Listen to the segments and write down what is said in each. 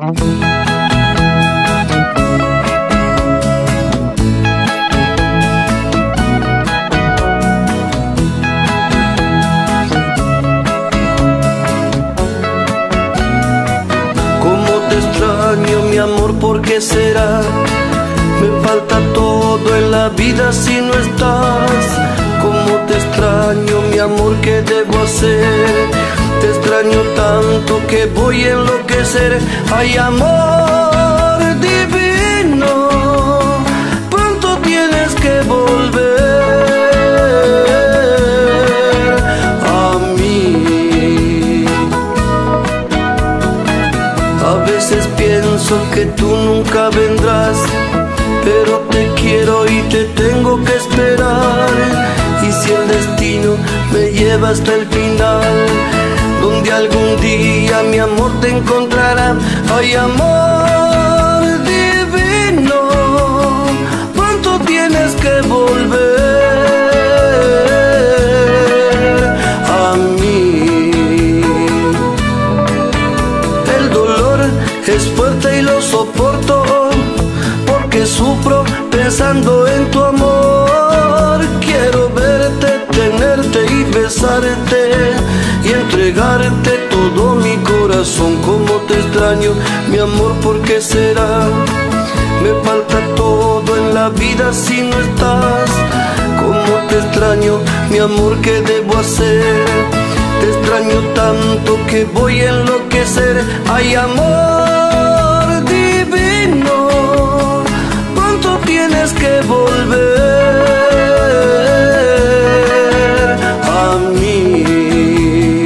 Mi amor, ¿por qué será? Me falta todo en la vida si no estás. Cómo te extraño, mi amor, ¿qué debo hacer? Te extraño tanto que voy a enloquecer. Ay, amor divino, pronto tienes que volver a mí. A veces pienso que tú nunca vendrás, pero te quiero y te tengo que esperar. Y si el destino me lleva hasta el final, donde algún día mi amor te encontrará. Ay, amor divino, pronto tienes que volver a mí. El dolor es fuerte y lo soporto, porque sufro pensando en tu amor. Quiero verte, tenerte y besarte y entregarte todo mi corazón. Como te extraño, mi amor, ¿por qué será? Me falta todo en la vida si no estás. Como te extraño, mi amor, ¿qué debo hacer? Te extraño tanto que voy a enloquecer. Ay, amor divino, pronto tienes que volver a mí.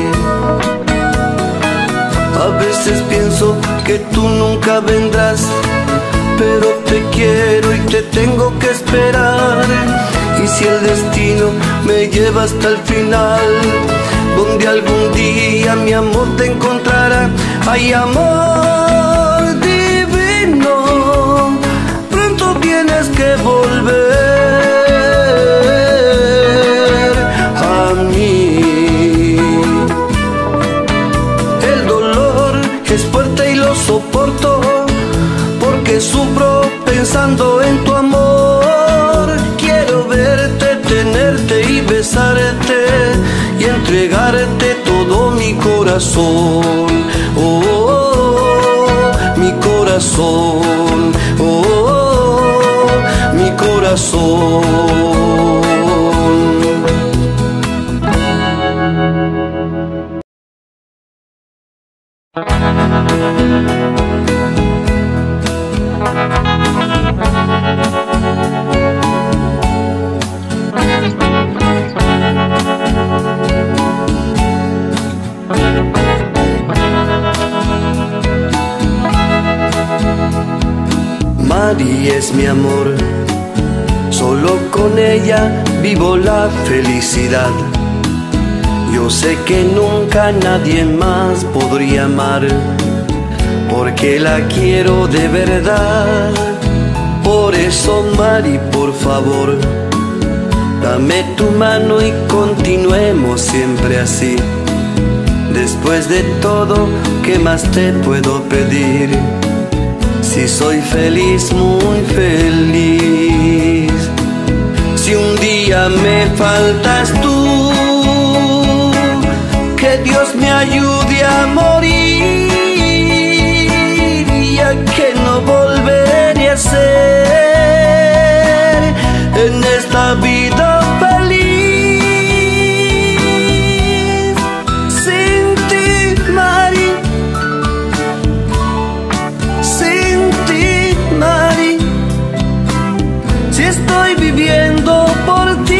A veces pienso que tú nunca vendrás, pero te quiero y te tengo que esperar. Y si el destino me lleva hasta el final, donde algún día mi amor te encontrará. Ay, amor divino, pronto tienes que volver a mí. El dolor es fuerte y lo soporto, porque sufro pensando en tu amor. Quiero verte, tenerte y besarte y entregarte todo mi corazón. Oh, oh, oh, mi corazón. Oh, oh, oh, mi corazón. Mari es mi amor, solo con ella vivo la felicidad. Yo sé que nunca nadie más podría amar, porque la quiero de verdad. Por eso, Mari, por favor, dame tu mano y continuemos siempre así. Después de todo, ¿qué más te puedo pedir? Si soy feliz, muy feliz. Si un día me faltas tú, que Dios me ayude a morir, ya que no volveré a ser en esta vida feliz. Sin ti, Mari, sin ti, Mari, si estoy viviendo por ti.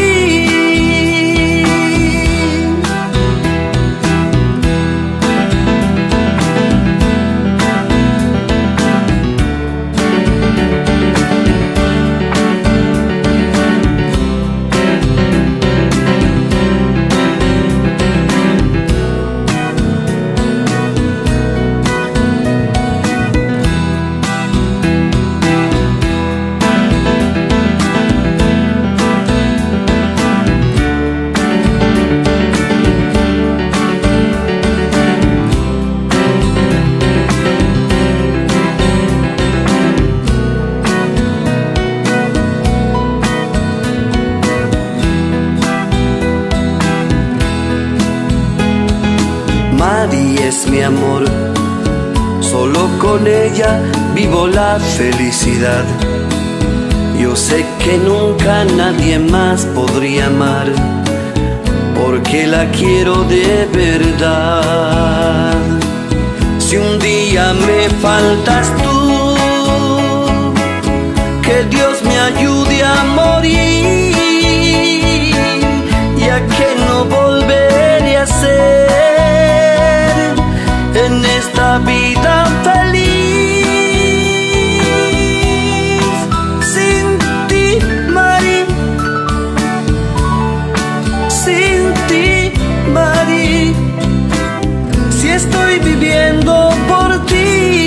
es mi amor. Solo con ella vivo la felicidad. Yo sé que nunca nadie más podría amar, porque la quiero de verdad. Si un día me faltas tú, que Dios me ayude a morir, ya que no volveré a ser en esta vida feliz. Sin ti, Mari, sin ti, Mari, si estoy viviendo por ti.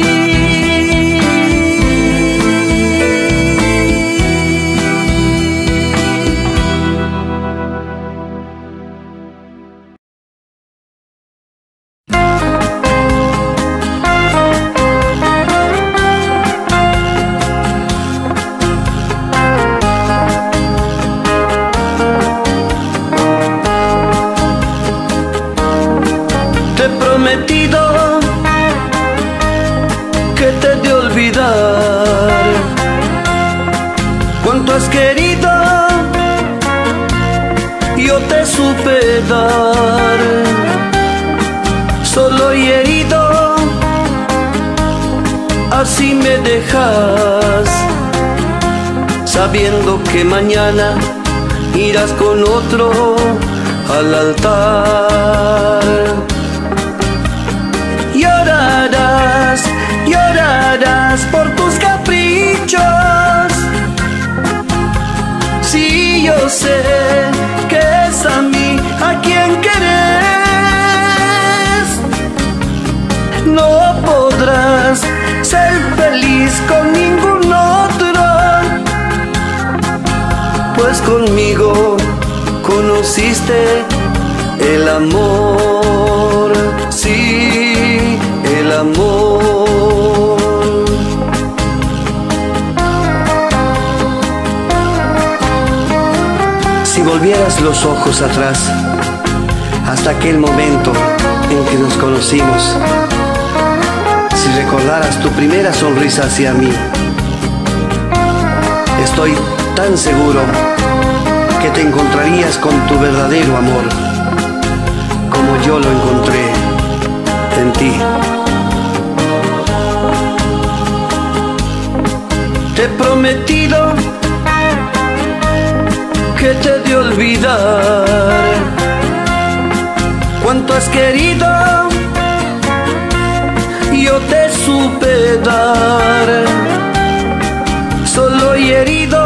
Prometido que te he de olvidar cuánto has querido, yo te supe dar. Solo y herido, así me dejas, sabiendo que mañana irás con otro al altar. Llorarás, llorarás por tus caprichos. Sí, yo sé que es a mí a quien querés. No podrás ser feliz con ningún otro, pues conmigo conociste el amor. Sí, el amor. Si volvieras los ojos atrás, hasta aquel momento en que nos conocimos, si recordaras tu primera sonrisa hacia mí, estoy tan seguro que te encontrarías con tu verdadero amor, como yo lo encontré en ti. Te he prometido que te he de olvidar cuánto has querido, yo te supe dar. Solo y herido,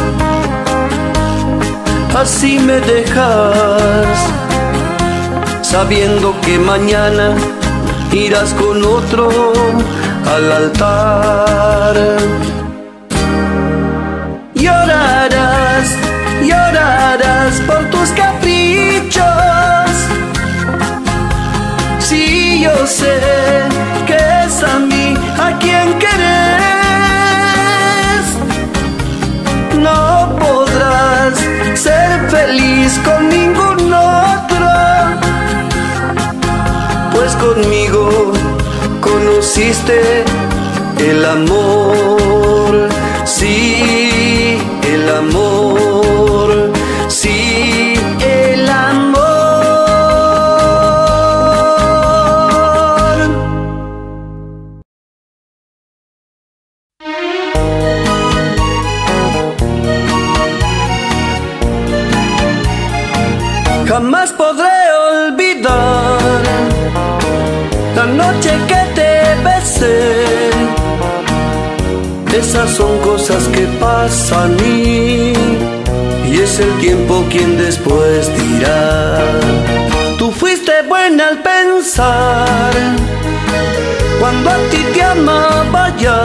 así me dejas, sabiendo que mañana irás con otro al altar. Llorarás, llorarás por tus caprichos. Sí, yo sé que es a mí a quien querés. No podrás ser feliz con ningún otro, pues conmigo conociste el amor. Sí, el amor. Sí, el amor. Jamás podré olvidar la noche que te besé. Esas son cosas que pasan y es el tiempo quien después dirá. Tú fuiste buena al pensar cuando a ti te amaba ya.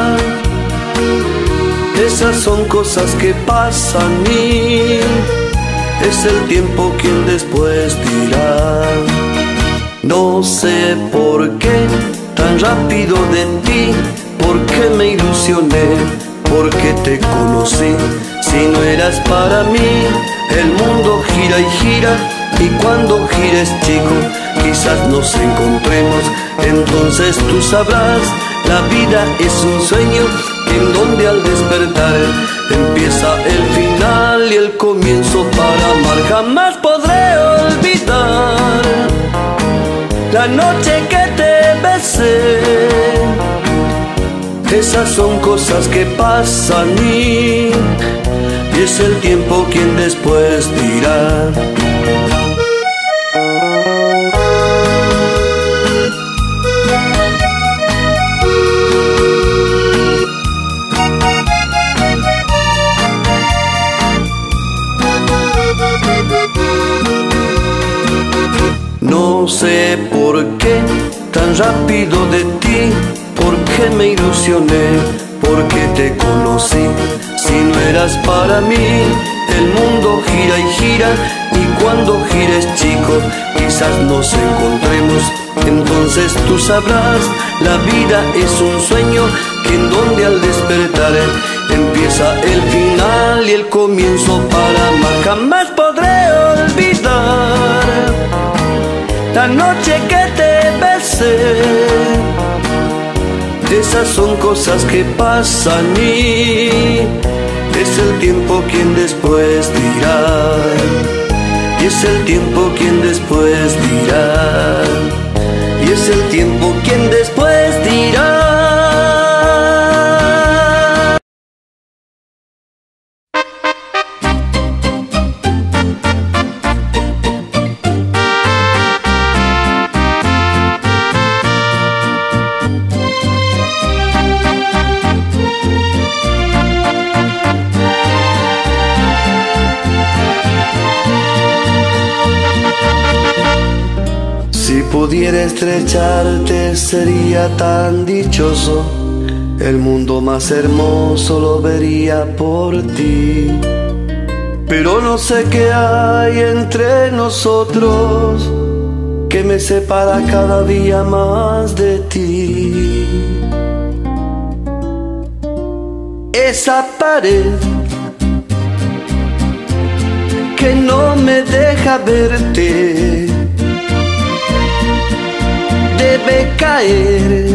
Esas son cosas que pasan y es el tiempo quien después dirá. No sé por qué tan rápido de ti, porque me ilusioné, porque te conocí. Si no eras para mí, el mundo gira y gira y cuando gires, chico, quizás nos encontremos. Entonces tú sabrás, la vida es un sueño en donde al despertar empieza el final y el comienzo para amar. Jamás podré olvidar la noche que te besé. Esas son cosas que pasan y es el tiempo quien después dirá. No sé por qué tan rápido de ti, por qué me ilusioné, por qué te conocí. Si no eras para mí, el mundo gira y gira, y cuando gires, chico, quizás nos encontremos. Entonces tú sabrás, la vida es un sueño que en donde al despertar empieza el final y el comienzo para amar. Jamás podré olvidar la noche que te besé. Esas son cosas que pasan y es el tiempo quien después dirá. Y es el tiempo quien después dirá. Y es el tiempo quien después dirá. Si pudiera estrecharte sería tan dichoso, el mundo más hermoso lo vería por ti. Pero no sé qué hay entre nosotros que me separa cada día más de ti. Esa pared que no me deja verte debe caer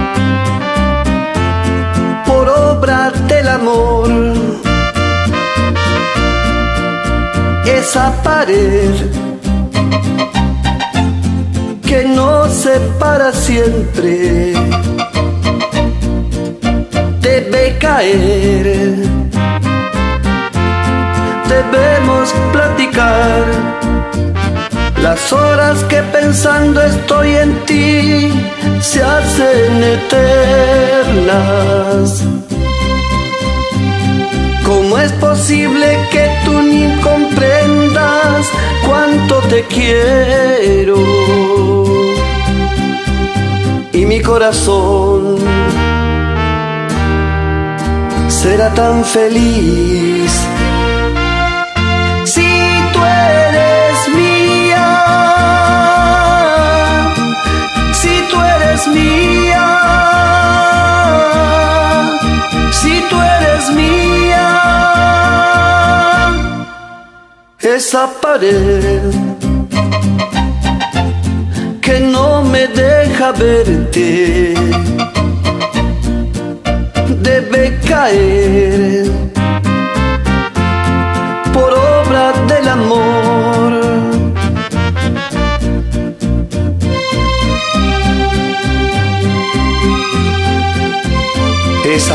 por obra del amor. Esa pared que nos separa siempre debe caer. Debemos platicar las horas que pensando estoy en ti se hacen eternas. ¿Cómo es posible que tú ni comprendas cuánto te quiero? Y mi corazón será tan feliz si tú eres mía, si tú eres mía, si tú eres mía. Esa pared que no me deja verte debe caer por obra del amor. Esa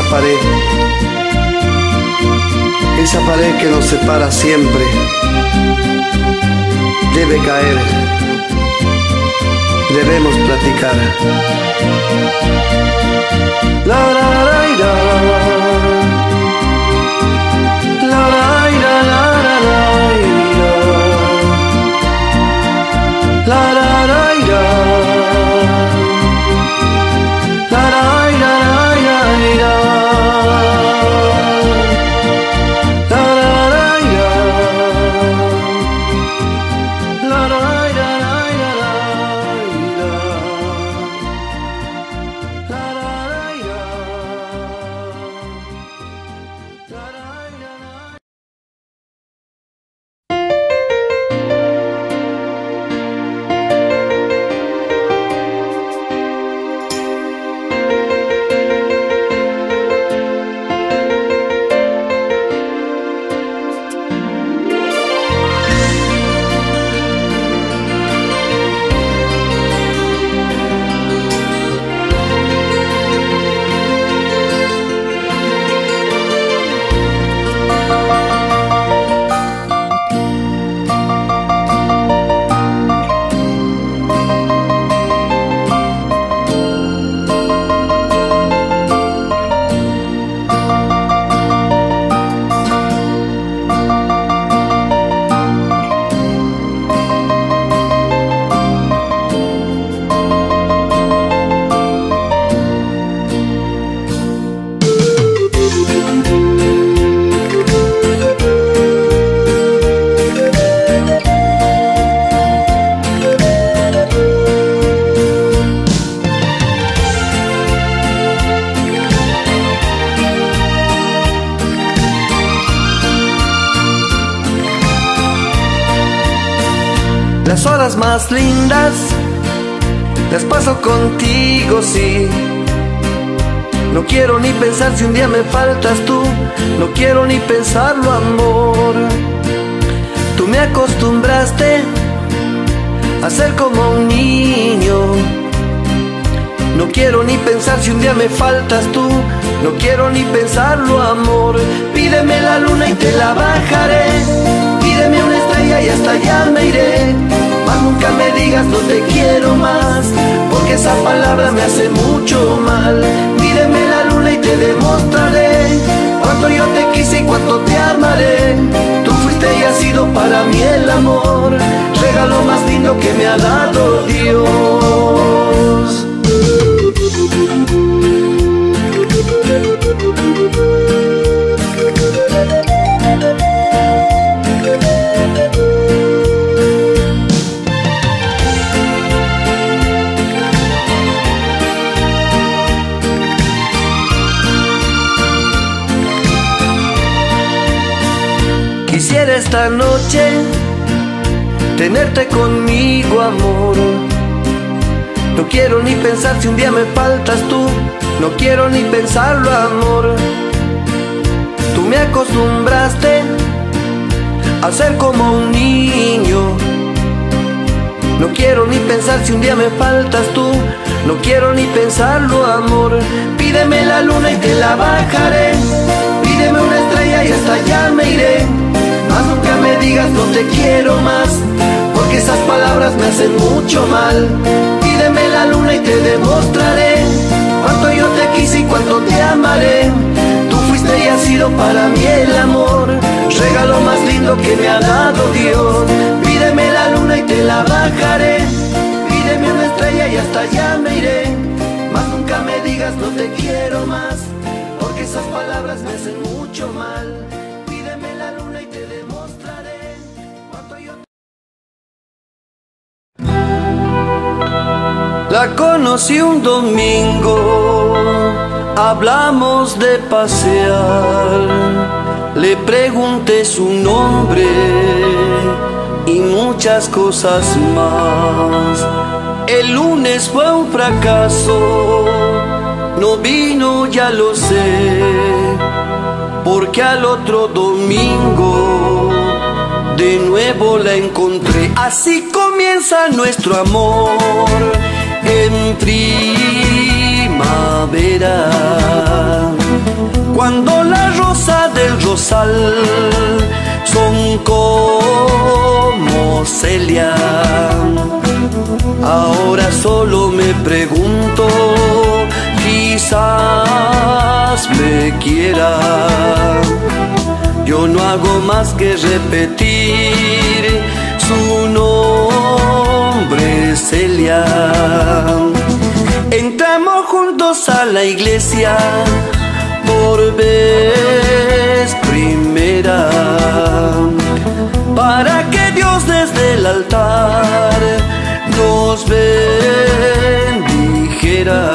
pared que nos separa siempre debe caer. Debemos platicar. La la la la la la la la la la la la. Las horas más lindas las paso contigo, sí. No quiero ni pensar si un día me faltas tú, no quiero ni pensarlo, amor. Tú me acostumbraste a ser como un niño. No quiero ni pensar si un día me faltas tú, no quiero ni pensarlo, amor. Pídeme la luna y te la bajaré, pídeme una estrella y hasta allá me iré. Mas nunca me digas no te quiero más, porque esa palabra me hace mucho mal. Pídeme la luna y te demostraré cuánto yo te quise y cuánto te amaré. Tú fuiste y has sido para mí el amor, regalo más lindo que me ha dado Dios. Quisiera esta noche tenerte conmigo, amor. No quiero ni pensar si un día me faltas tú, no quiero ni pensarlo, amor. Tú me acostumbraste a ser como un niño. No quiero ni pensar si un día me faltas tú, no quiero ni pensarlo, amor. Pídeme la luna y te la bajaré, pídeme una estrella y hasta allá me iré. Mas nunca me digas no te quiero más, porque esas palabras me hacen mucho mal. Pídeme la luna y te demostraré cuánto yo te quise y cuánto te amaré. Tú fuiste y has sido para mí el amor, regalo más lindo que me ha dado Dios. Pídeme la luna y te la bajaré, pídeme una estrella y hasta allá me iré. Mas nunca me digas no te quiero más, porque esas palabras me hacen mucho mal. Pídeme la luna y te demostraré cuánto yo te... La conocí un domingo, hablamos de pasear. Le pregunté su nombre y muchas cosas más. El lunes fue un fracaso, no vino, ya lo sé, porque al otro domingo de nuevo la encontré. Así comienza nuestro amor en primavera, cuando la rosa del rosal son como Celia. Ahora solo me pregunto, quizás me quiera. Yo no hago más que repetir su nombre, Celia. Entramos juntos a la iglesia por vez primera, para que Dios desde el altar nos bendijera.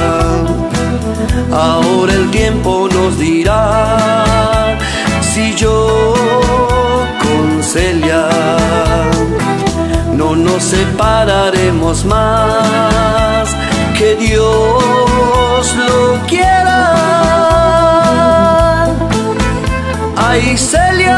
Ahora el tiempo nos dirá si yo con Celia no nos separaremos más, que Dios lo quiera. Ay, Celia.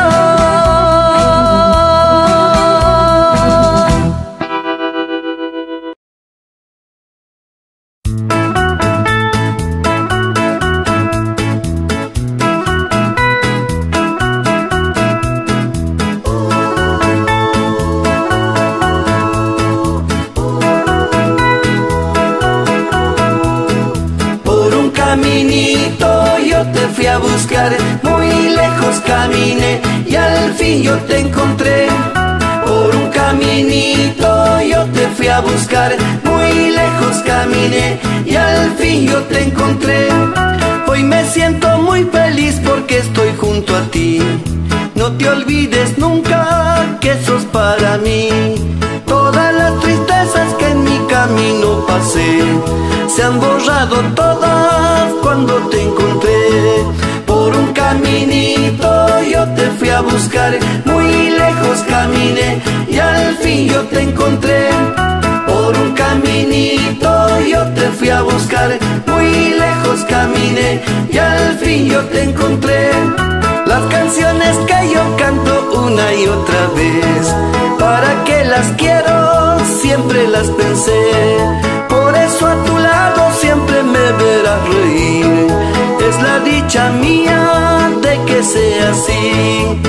A buscar, muy lejos caminé y al fin yo te encontré. Por un caminito yo te fui a buscar, muy lejos caminé y al fin yo te encontré. Hoy me siento muy feliz porque estoy junto a ti. No te olvides nunca que sos para mí. Todas las tristezas que en mi camino pasé se han borrado todas cuando te encontré. Por un caminito yo yo te fui a buscar, muy lejos caminé y al fin yo te encontré. Por un caminito yo te fui a buscar, muy lejos caminé y al fin yo te encontré. Las canciones que yo canto una y otra vez, ¿para qué las quiero? Siempre las pensé. Por eso a tu lado siempre me verás reír. Es la dicha mía de que sea así.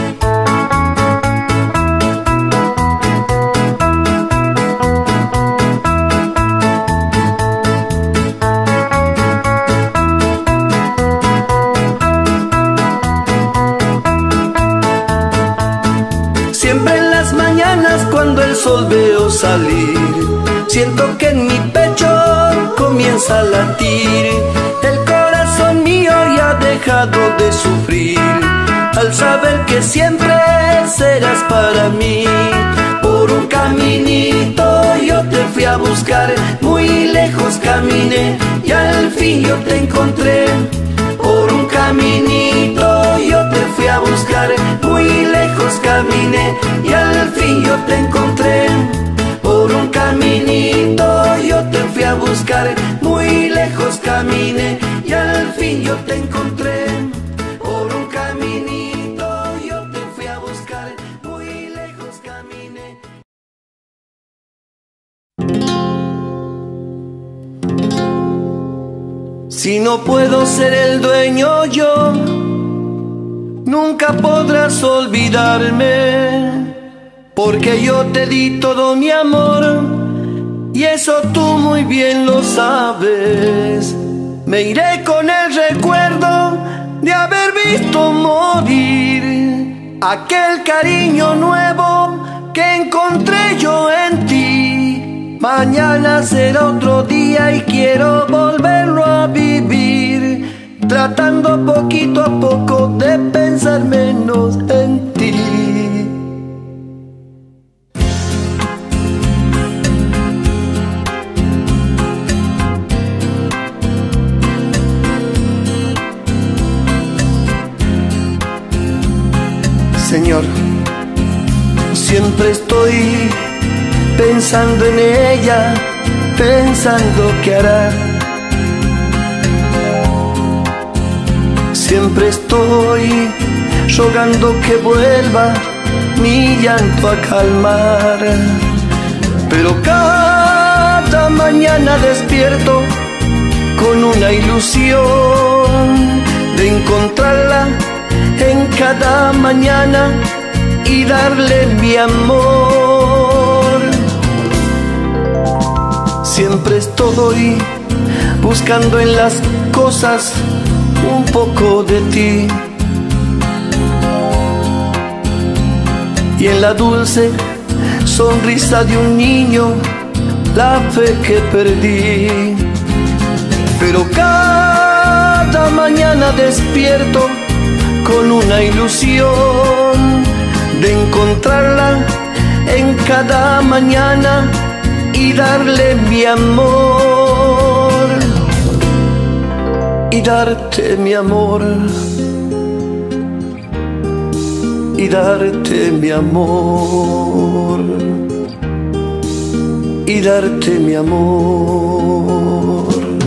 Siempre en las mañanas cuando el sol veo salir, siento que en mi pecho comienza a latir. El corazón mío ya ha dejado de sufrir al saber que siempre serás para mí. Por un caminito yo te fui a buscar, muy lejos caminé y al fin yo te encontré. Por un caminito yo te fui a buscar, muy lejos caminé y al fin yo te encontré. Por un caminito yo te fui a buscar, muy lejos caminé y al fin yo te encontré. Por un caminito yo te fui a buscar, muy lejos caminé. Si no puedo ser el dueño yo, nunca podrás olvidarme, porque yo te di todo mi amor y eso tú muy bien lo sabes. Me iré con el recuerdo de haber visto morir aquel cariño nuevo que encontré yo en ti. Mañana será otro día y quiero volverlo a vivir, tratando poquito a poco de pensar menos en ti. Señor, siempre estoy pensando en ella, pensando qué hará. Siempre estoy rogando que vuelva mi llanto a calmar. Pero cada mañana despierto con una ilusión de encontrarla en cada mañana y darle mi amor. Siempre estoy buscando en las cosas un poco de ti, y en la dulce sonrisa de un niño la fe que perdí. Pero cada mañana despierto con una ilusión de encontrarla en cada mañana y darle mi amor, y darte mi amor, y darte mi amor, y darte mi amor.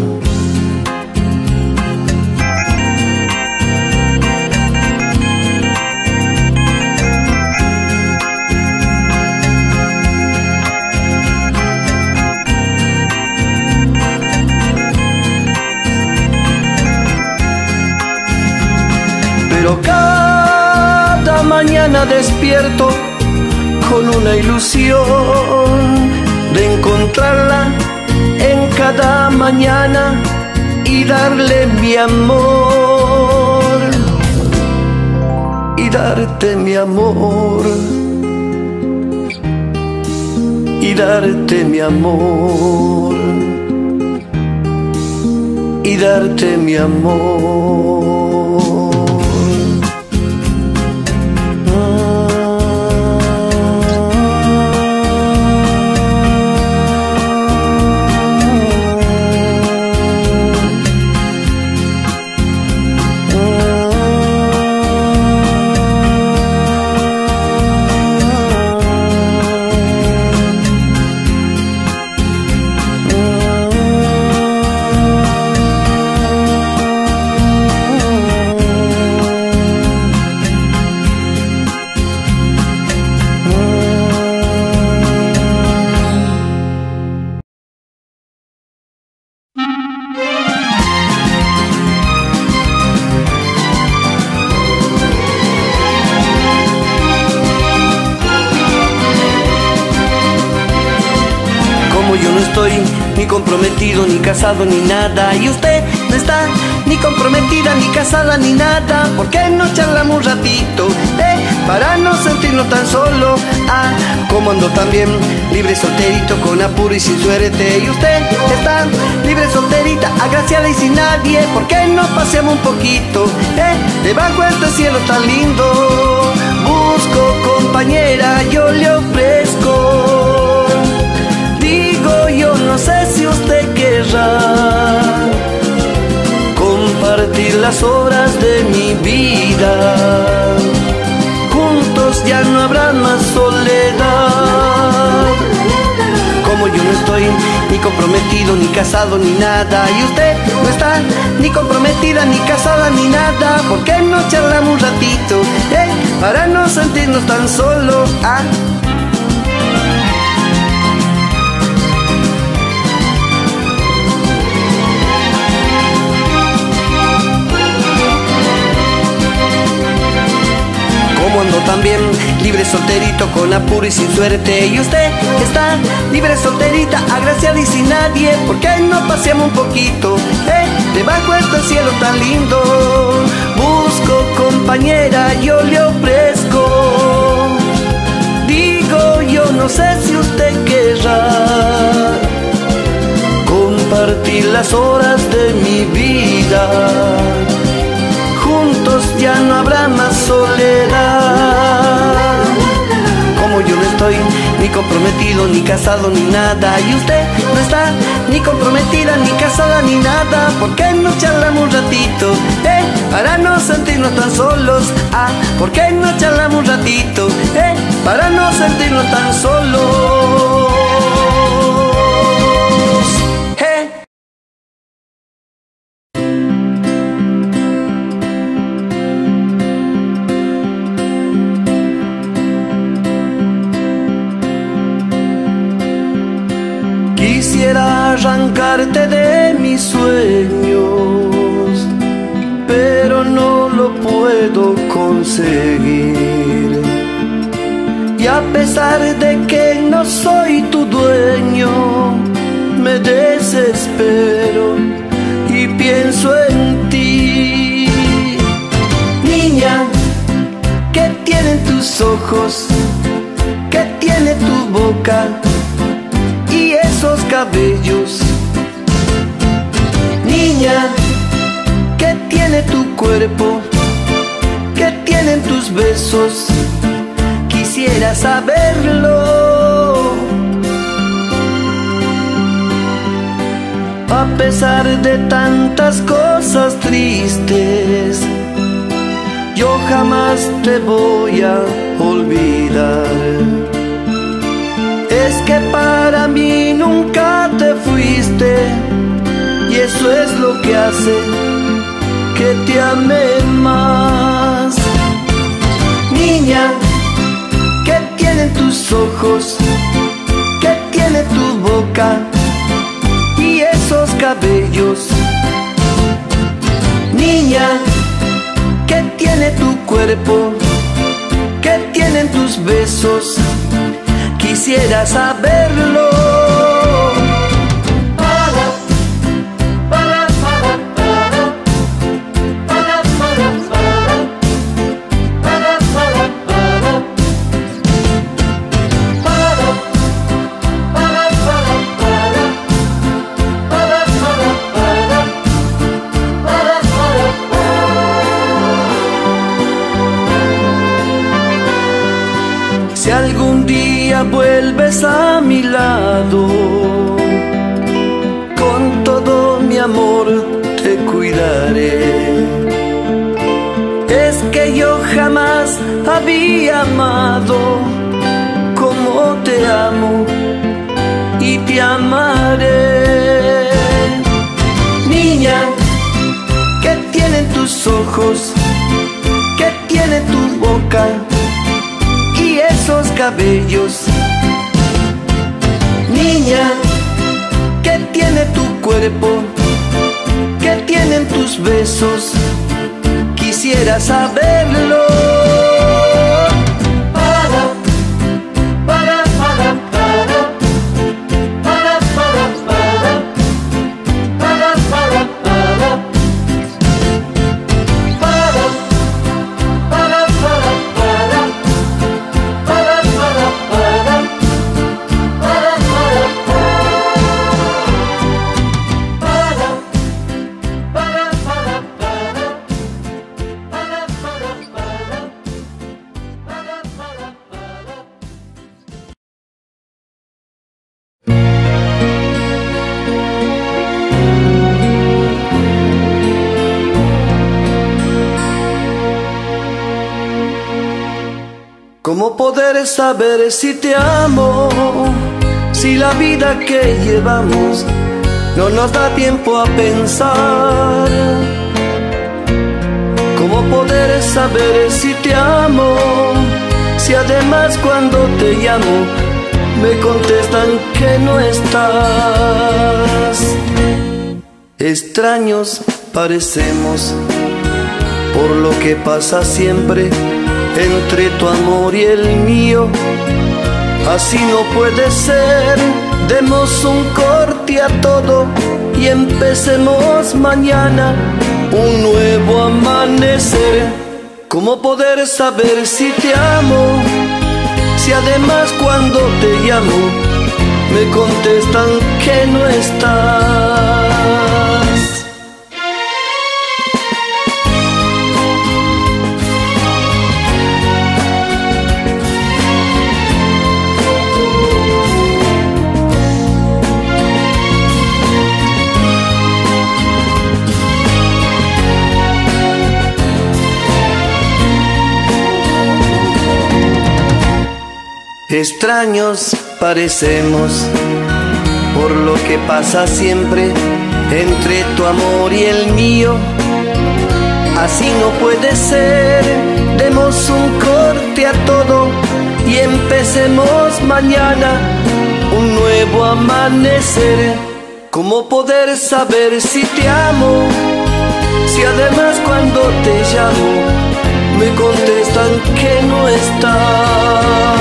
Pero cada mañana despierto con una ilusión de encontrarla en cada mañana y darle mi amor, y darte mi amor, y darte mi amor, y darte mi amor. ni comprometido, ni casado, ni nada. Y usted no está ni comprometida, ni casada, ni nada. ¿Por qué no charlamos un ratito, para no sentirnos tan solo? Ah, como ando también libre, solterito, con apuro y sin suerte. Y usted está libre, solterita, agraciada y sin nadie. ¿Por qué no paseamos un poquito, debajo de este cielo tan lindo? Busco compañera, yo le ofrezco. Digo, yo no sé si usted querrá compartir las horas de mi vida. Juntos ya no habrá más soledad. Como yo no estoy ni comprometido, ni casado, ni nada. Y usted no está ni comprometida, ni casada, ni nada. ¿Por qué no charlamos un ratito, para no sentirnos tan solos? Ah. Como ando también libre, solterito, con apuro y sin suerte. Y usted está libre, solterita, agraciada y sin nadie. ¿Por qué no paseamos un poquito, debajo de este cielo tan lindo? Busco compañera, yo le ofrezco. Digo, yo no sé si usted querrá compartir las horas de mi vida. Juntos ya no habrá más soledad. Como yo no estoy ni comprometido, ni casado, ni nada. Y usted no está ni comprometida, ni casada, ni nada. ¿Por qué no charlamos un ratito, para no sentirnos tan solos? Ah, ¿por qué no charlamos un ratito, para no sentirnos tan solos? Quisiera arrancarte de mis sueños, pero no lo puedo conseguir. Y a pesar de que no soy tu dueño, me desespero y pienso en ti. Niña, ¿qué tienen tus ojos? ¿Qué tiene tu boca? Y esos cabellos. Niña, ¿qué tiene tu cuerpo? ¿Qué tienen tus besos? Quisiera saberlo. A pesar de tantas cosas tristes, yo jamás te voy a olvidar. Es que para mí nunca te fuiste, y eso es lo que hace que te ame más. Niña, ¿qué tienen tus ojos? ¿Qué tiene tu boca? Y esos cabellos. Niña, ¿qué tiene tu cuerpo? ¿Qué tienen tus besos? Quisiera saberlo. Si algún día vuelves a mi lado, con todo mi amor te cuidaré. Es que yo jamás había amado como te amo y te amaré. Niña, ¿qué tienen tus ojos? ¿Qué tiene tu boca? Y esos cabellos. Niña, ¿qué tiene tu cuerpo? ¿Qué tienen tus besos? Quisiera saberlo. Para, para, para, para, para, para, para. poder saber si te amo, si la vida que llevamos no nos da tiempo a pensar? ¿Cómo poder saber si te amo, si además cuando te llamo me contestan que no estás? Extraños parecemos por lo que pasa siempre entre tu amor y el mío. Así no puede ser, demos un corte a todo y empecemos mañana un nuevo amanecer. ¿Cómo poder saber si te amo, si además cuando te llamo me contestan que no estás? Extraños parecemos por lo que pasa siempre entre tu amor y el mío. Así no puede ser, demos un corte a todo y empecemos mañana un nuevo amanecer. ¿Cómo poder saber si te amo, si además cuando te llamo me contestan que no estás?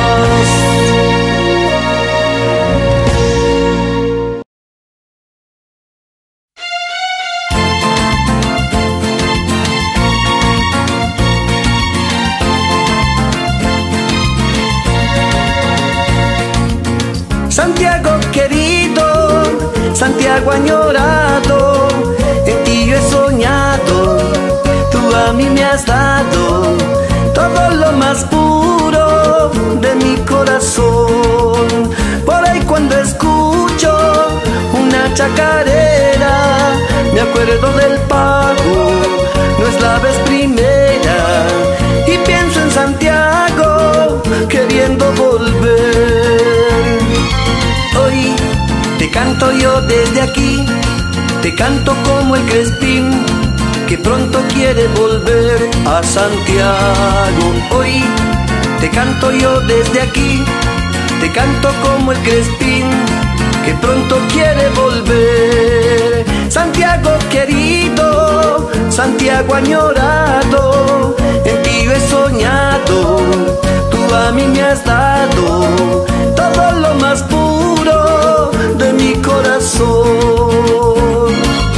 Santiago querido, Santiago añorado, en ti yo he soñado, tú a mí me has dado todo lo más puro de mi corazón. Por ahí cuando escucho una chacarera, me acuerdo del pago, no es la vez primera, y pienso en Santiago queriendo volver. Hoy te canto yo desde aquí, te canto como el Crespín que pronto quiere volver a Santiago. Hoy te canto yo desde aquí, te canto como el Crespín que pronto quiere volver. Santiago querido, Santiago añorado, en ti yo he soñado, tú a mí me has dado todo lo más puro de mi corazón.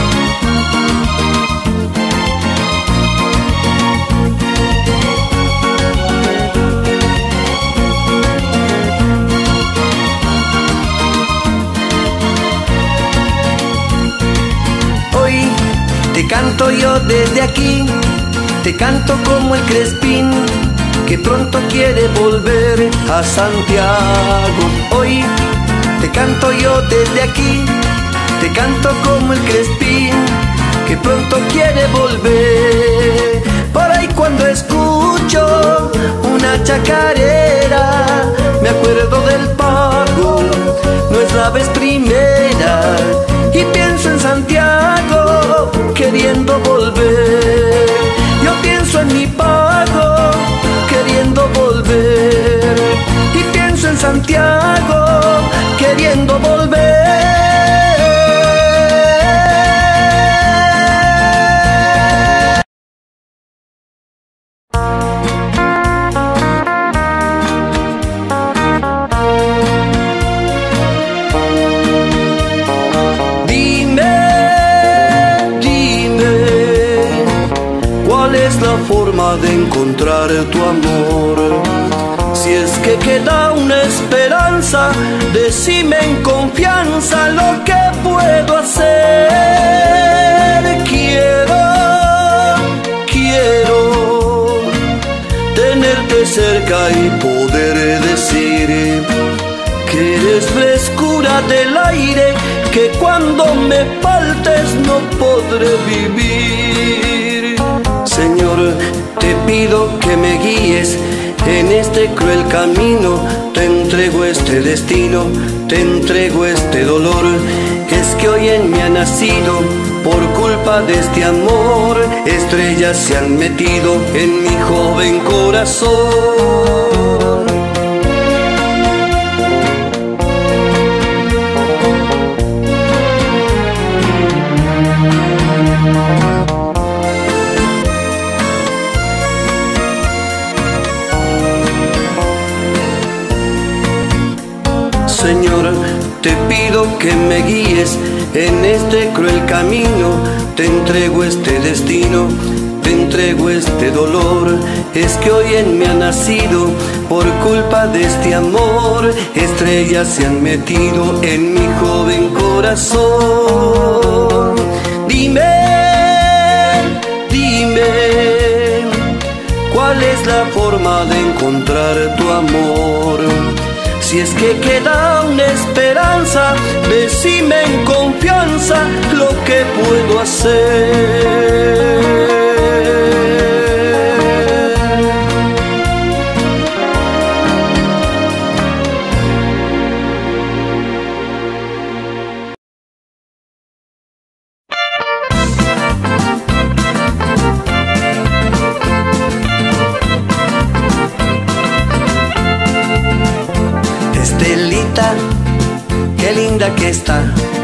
Hoy te canto yo desde aquí, te canto como el Crespín que pronto quiere volver a Santiago. Hoy te canto yo desde aquí, te canto como el Crespín que pronto quiere volver. Por ahí cuando escucho una chacarera, me acuerdo del pago, no es la vez primera, y pienso en Santiago queriendo volver. Yo pienso en mi pago queriendo volver, y pienso en Santiago queriendo volver. De encontrar tu amor, si es que queda una esperanza, decime en confianza lo que puedo hacer. Quiero tenerte cerca y poder decir que eres frescura del aire, que cuando me faltes no podré vivir. Señor, te pido que me guíes En este cruel camino te entrego este destino, te entrego este dolor. Es que hoy en mí ha nacido, por culpa de este amor, estrellas se han metido en mi joven corazón. Señor, te pido que me guíes en este cruel camino, te entrego este destino, te entrego este dolor. Es que hoy en mí ha nacido, por culpa de este amor, estrellas se han metido en mi joven corazón. Dime, dime, ¿cuál es la forma de encontrar tu amor? Si es que queda una esperanza, decime en confianza lo que puedo hacer. Estelita, qué linda que está.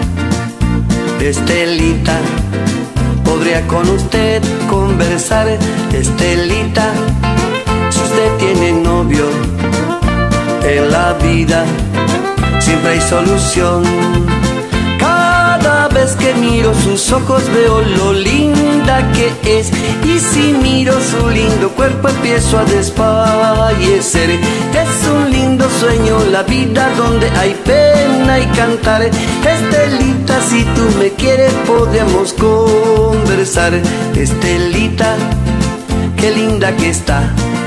Estelita, podría con usted conversar. Estelita, si usted tiene novio, en la vida siempre hay solución. Cada vez que miro sus ojos veo lo linda que es, y si miro su lindo cuerpo empiezo a desfallecer. Es un lindo sueño la vida donde hay pena y cantar. Estelita, si tú me quieres podríamos conversar. Estelita, qué linda que está.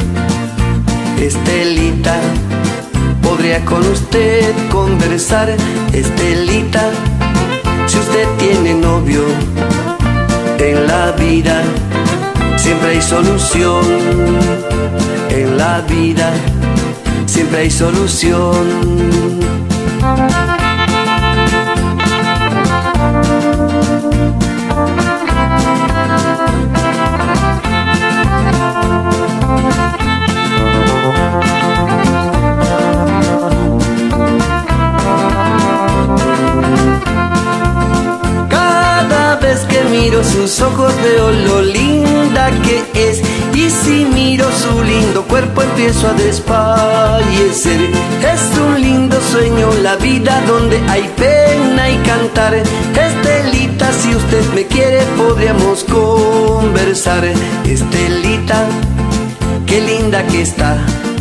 Estelita, podría con usted conversar. Estelita, si usted tiene novio, en la vida siempre hay solución. En la vida siempre hay solución. Miro sus ojos veo lo linda que es, y si miro su lindo cuerpo empiezo a desfallecer. Es un lindo sueño la vida donde hay pena y cantar. Estelita, si usted me quiere podríamos conversar. Estelita, qué linda que está.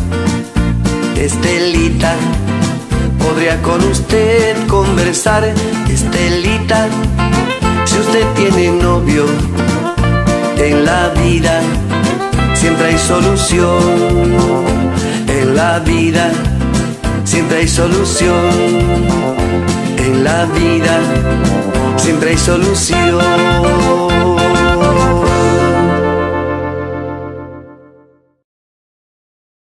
Estelita, podría con usted conversar. Estelita, si usted tiene novio, en la vida siempre hay solución. En la vida siempre hay solución. En la vida siempre hay solución.